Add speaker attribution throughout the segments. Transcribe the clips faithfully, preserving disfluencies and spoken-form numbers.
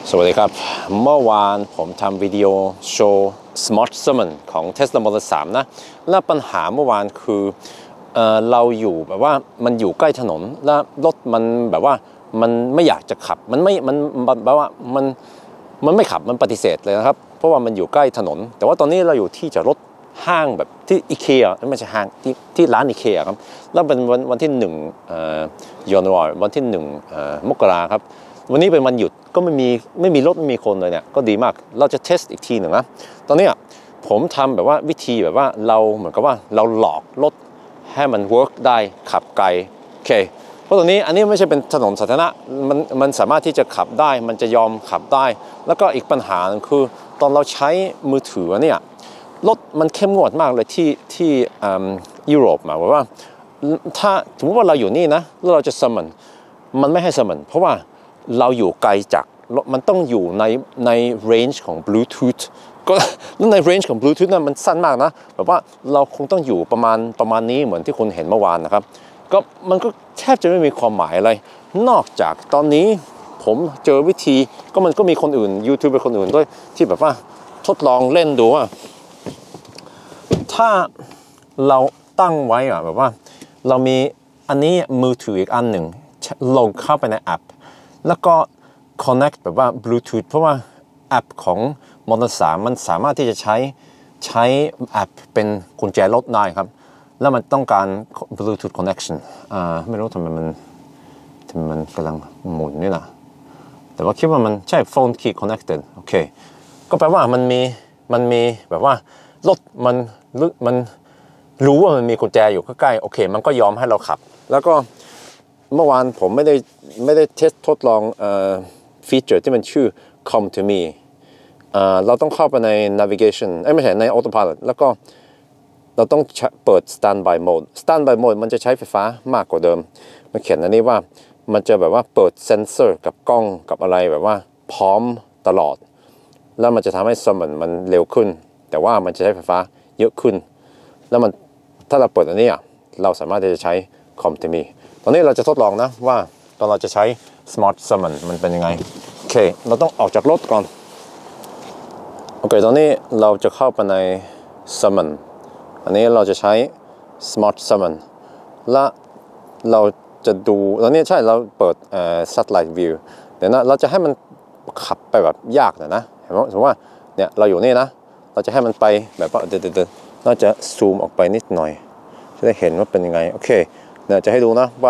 Speaker 1: สวัสดีครับเมื่อวานผมทำวิดีโอโชว์ Smart Summon ของ Tesla Model สามนะและปัญหาเมื่อวานคือ เอ่อ เราอยู่แบบว่ามันอยู่ใกล้ถนนและรถมันแบบว่ามันไม่อยากจะขับมันไม่มันแบบว่ามันมันไม่ขับมันปฏิเสธเลยนะครับเพราะว่ามันอยู่ใกล้ถนนแต่ว่าตอนนี้เราอยู่ที่จอดรถห้างแบบที่อีเคไม่ใช่ห้างที่ที่ร้านอีเคครับแล้วเป็นวันวันที่หนึ่งยานวาวันที่หนึ่งมกราครับวันนี้เป็นวันหยุดก็ไม่มีไม่มีรถไม่มีคนเลยเนี่ยก็ดีมากเราจะเทสอีกทีหนึ่งนะตอนนี้ผมทำแบบว่าวิธีแบบว่าเราเหมือนกับว่าเราหลอกรถให้มันเวิร์กได้ขับไกลโอเคเพราะตอนนี้อันนี้ไม่ใช่เป็นถนนสาธารณะมันมันสามารถที่จะขับได้มันจะยอมขับได้แล้วก็อีกปัญหาคือตอนเราใช้มือถือเนี่ยรถมันเข้มงวดมากเลยที่ที่ยุโรปมาบอกว่าถ้าสมมติว่าเราอยู่นี่นะแล้วเราจะซัมมอนมันไม่ให้ซัมมอนเพราะว่าเราอยู่ไกลจากมันต้องอยู่ในในเรนจ์ของ Bluetooth ก็แล้วในเรนจ์ของ Bluetooth นั้นมันสั้นมากนะแบบว่าเราคงต้องอยู่ประมาณประมาณนี้เหมือนที่คุณเห็นเมื่อวานนะครับก็มันก็แทบจะไม่มีความหมายอะไรนอกจากตอนนี้ผมเจอวิธีก็มันก็มีคนอื่นยูทูบเบอร์คนอื่นด้วยที่แบบว่าทดลองเล่นดูว่าถ้าเราตั้งไว้อะแบบว่าเรามีอันนี้มือถืออีกอันหนึ่งลงเข้าไปในแอปแล้วก็ connect แบบว่า Bluetooth เพราะว่าแอปของ Model สามมันสามารถที่จะใช้ใช้แอปเป็นกุญแจรถได้ครับแล้วมันต้องการ Bluetooth connection อ่าไม่รู้ทำไมมันทำไมมันกำลังหมุนนี่นะแต่ว่าคิดว่ามันใช่ phone key connected โอเคก็แปลว่ามันมีมันมีแบบว่ารถมันมันรู้ว่ามันมีกุญแจอยู่ใกล้ๆโอเคมันก็ยอมให้เราขับแล้วก็เมื่อวานผมไม่ได้ไม่ได้เทสทดลองเอ่อฟีเจอร์ที่มันชื่อ Come to me เอ่อเราต้องเข้าไปใน navigation เอ้ยไม่ใช่ใน autopilot แล้วก็เราต้องเปิด standby mode standby mode มันจะใช้ไฟฟ้ามากกว่าเดิมมันเขียนอันนี้ว่ามันจะแบบว่าเปิดเซนเซอร์กับกล้องกับอะไรแบบว่าพร้อมตลอดแล้วมันจะทำให้ซัมมอนมันเร็วขึ้นแต่ว่ามันจะใช้ไฟฟ้าเยอะขึ้นแล้วมันถ้าเราเปิดอันนี้อ่ะเราสามารถที่จะใช้ Come to meตอนนี้เราจะทดลองนะว่าตอนเราจะใช้ Smart Summon มันเป็นยังไงโอเคเราต้องออกจากรถก่อนโอเคตอนนี้เราจะเข้าไปใน Summon อันนี้เราจะใช้ Smart Summon และเราจะดูตอนนี้ใช่เราเปิดเอ่อ Satellite View เดี๋ยวนะเราจะให้มันขับไปแบบยากหน่อยนะเห็นไหมสมมติว่าเนี่ยเราอยู่นี่นะเราจะให้มันไปแบบว่าเดี๋ยวๆเราจะซูมออกไปนิดหน่อยจะได้เห็นว่าเป็นยังไงโอเคเดี๋ยวจะให้ดูนะว่า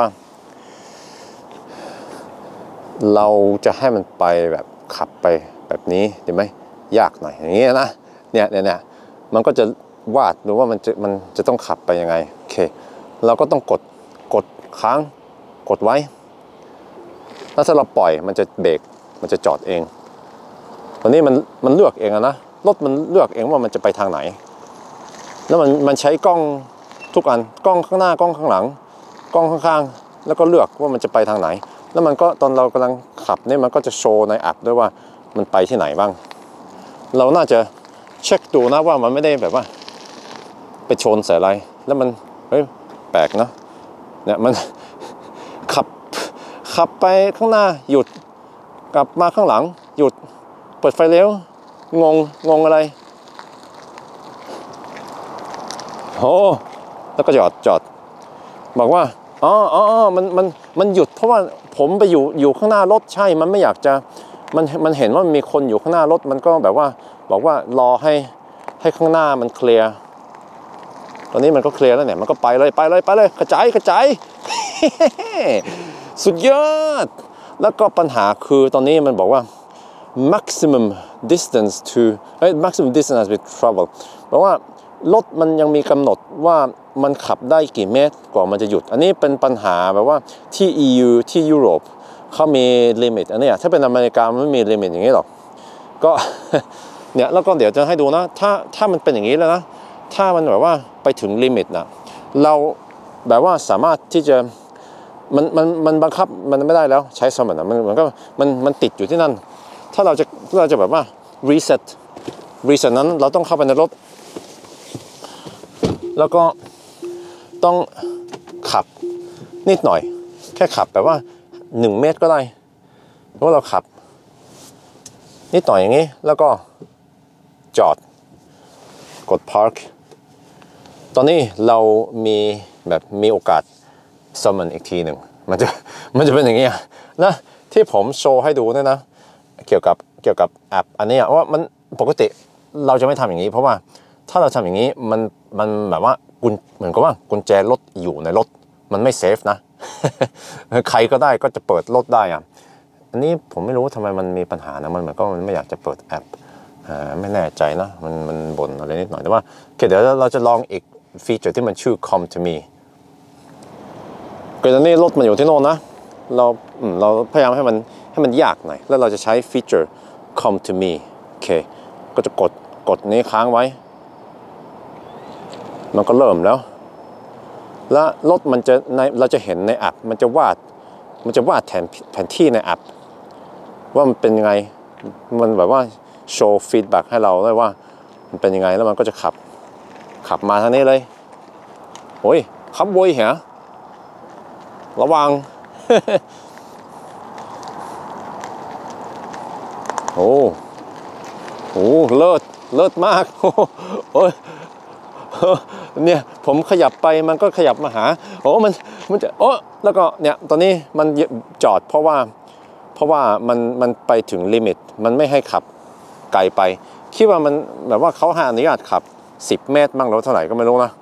Speaker 1: เราจะให้มันไปแบบขับไปแบบนี้ดีไหมยากหน่อยอย่างนี้นะเนี่ยเนี่ยเนี่ยมันก็จะวาดดูว่ามันจะมันจะต้องขับไปยังไงโอเคเราก็ต้องกดกดค้างกดไว้แล้วถ้าเราปล่อยมันจะเบรกมันจะจอดเองตอนนี้มันมันเลือกเองนะรถมันเลือกเองว่ามันจะไปทางไหนแล้วมันมันใช้กล้องทุกอันกล้องข้างหน้ากล้องข้างหลังกล้องข้างๆแล้วก็เลือกว่ามันจะไปทางไหนแล้วมันก็ตอนเรากำลังขับเนี่ยมันก็จะโชว์ในแอปด้วยว่ามันไปที่ไหนบ้างเราน่าจะเช็คดูนะว่ามันไม่ได้แบบว่าไปชนใส่อะไรแล้วมันเฮ้ยแปลกนะเนี่ยมันขับขับไปข้างหน้าหยุดกลับมาข้างหลังหยุดเปิดไฟเลี้ยวงงงงอะไรโอ้แล้วก็จอดจอดบอกว่าอ๋ออ๋อมันมันมันหยุดเพราะว่าผมไปอยู่อยู่ข้างหน้ารถใช่มันไม่อยากจะมันมันเห็นว่ามีคนอยู่ข้างหน้ารถมันก็แบบว่าบอกว่ารอให้ให้ข้างหน้ามันเคลียร์ตอนนี้มันก็เคลียร์แล้วเนี่ยมันก็ไปเลยไปเลยไปเลยกระจายกระจาย สุดยอดแล้วก็ปัญหาคือตอนนี้มันบอกว่า maximum distance to เอ้ย maximum distance with travel เพราะว่ารถมันยังมีกำหนดว่ามันขับได้กี่เมตรกว่ามันจะหยุดอันนี้เป็นปัญหาแบบว่าที่ อี ยู ที่ยุโรปเขามีลิมิตอันนี้ถ้าเป็นอเมริกามันไม่มีลิมิตอย่างนี้หรอกก็ เนี่ยแล้วก็เดี๋ยวจะให้ดูนะถ้าถ้ามันเป็นอย่างนี้แล้วนะถ้ามันแบบว่าไปถึงลิมิตนะเราแบบว่าสามารถที่จะมันมันมันบังคับมันไม่ได้แล้วใช้สมองนะมันมันก็มันมันติดอยู่ที่นั่นถ้าเราจะถ้าเราจะแบบว่า reset reset นั้นเราต้องเข้าไปในรถแล้วก็ต้องขับนิดหน่อยแค่ขับแบบว่าหนึ่งเมตรก็ได้เพราะเราขับนิดหน่อยอย่างนี้แล้วก็จอดกด park ตอนนี้เรามีแบบมีโอกาส summon อีกทีหนึ่งมันจะมันจะเป็นอย่างนี้นะที่ผมโชว์ให้ดูเนี่ยนะเกี่ยวกับเกี่ยวกับแอปอันนี้ว่ามันปกติเราจะไม่ทำอย่างนี้เพราะว่าถ้าเราทำอย่างนี้มันมันแบบว่ากุญเหมือนกับว่ากุญแจรถอยู่ในรถมันไม่เซฟนะ ใครก็ได้ก็จะเปิดรถได้อะอันนี้ผมไม่รู้ทำไมมันมีปัญหานะมันเหมือนก็มันไม่อยากจะเปิดแอปไม่แน่ใจนะมันมันบ่นอะไรนิดหน่อยแต่ว่าโอเคเดี๋ยวเราจะลองอีกฟีเจอร์ที่มันชื่อ come to me ก็ตอนนี้รถมันอยู่ที่โน่นนะเราเราพยายามให้มันให้มันยากหน่อยแล้วเราจะใช้ฟีเจอร์ come to me โอเคก็จะกดกดนี้ค้างไว้มันก็เริ่มแล้วแล้วรถมันจะในเราจะเห็นในแอปมันจะวาดมันจะวาดแผนแผนที่ในแอปว่ามันเป็นยังไงมันแบบว่าโชว์ฟีดแบ็กให้เราได้ว่ามันเป็นยังไงแล้วมันก็จะขับขับมาทางนี้เลยโอ้ยขับวนเหรอระวัง โอ้โหเลิศเลิศมากโอ้ยเนี่ยผมขยับไปมันก็ขยับมาหาโอ้มันมันจะโอ้แล้วก็เนี่ยตอนนี้มันจอดเพราะว่าเพราะว่ามันมันไปถึงลิมิตมันไม่ให้ขับไกลไปคิดว่ามันแบบว่าเขาให้อนุญาตขับสิบเมตรบ้างหรือเท่าไหร่ก็ไม่รู้นะ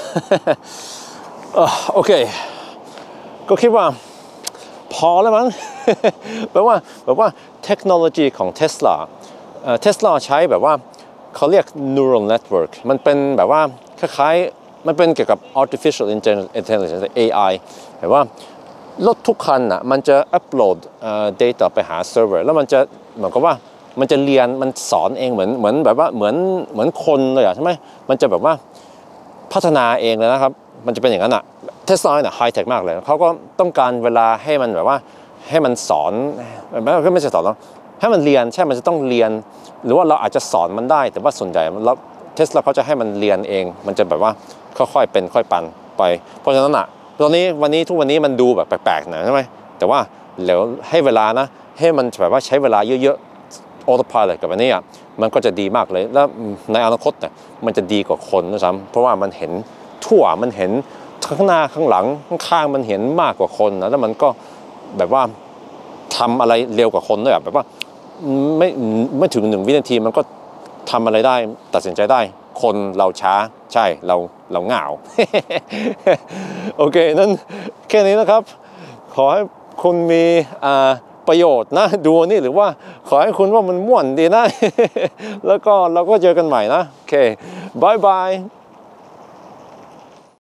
Speaker 1: โอเคก็คิดว่าพอแล้วมั้ง แปลว่าแบบว่าเทคโนโลยีของ Tesla เอ่อ Tesla ใช้แบบว่าเขาเรียก neural network มันเป็นแบบว่าคล้ายๆมันเป็นเกี่ยวกับ artificial intelligence เอ ไอ แบบว่ารถทุกคันอ่ะมันจะอัปโหลดเอ่อ data ไปหาเซิร์ฟเวอร์แล้วมันจะเหมือนกับว่ามันจะเรียนมันสอนเองเหมือนเหมือนแบบว่าเหมือนเหมือนคนเลยอ่ะใช่ไหมมันจะแบบว่าพัฒนาเองเลยนะครับมันจะเป็นอย่างนั้นอ่ะเทสลาเนี่ยไฮเทคมากเลยเขาก็ต้องการเวลาให้มันแบบว่าให้มันสอนก็ไม่ใช่สอนหรอกให้มันเรียนใช่มันจะต้องเรียนหรือว่าเราอาจจะสอนมันได้แต่ว่าส่วนใหญ่แล้วเทสลาเขาจะให้มันเรียนเองมันจะแบบว่าค่อยๆเป็นค่อยปันไปเพราะฉะนั้นอ่ะตอนนี้วันนี้ทุกวันนี้มันดูแบบแปลกๆหน่อยใช่ไหมแต่ว่าเดี๋ยวให้เวลานะให้มันแบบว่าใช้เวลาเยอะๆออโต้พายเลยกับอันนี้อ่ะมันก็จะดีมากเลยแล้วในอนาคตเนี่ยมันจะดีกว่าคนด้วยซ้ำเพราะว่ามันเห็นทั่วมันเห็นข้างหน้าข้างหลังข้างๆมันเห็นมากกว่าคนนะแล้วมันก็แบบว่าทำอะไรเร็วกว่าคนด้วยแบบว่าไม่ไม่ถึงหนึ่งวินาทีมันก็ทำอะไรได้ตัดสินใจได้คนเราช้าใช่เราเราเหงา โอเคนั่นแค่นี้นะครับขอให้คุณมีประโยชน์นะดูนี่หรือว่าขอให้คุณว่ามันม่วนดีนะ แล้วก็เราก็เจอกันใหม่นะโอเคบายบาย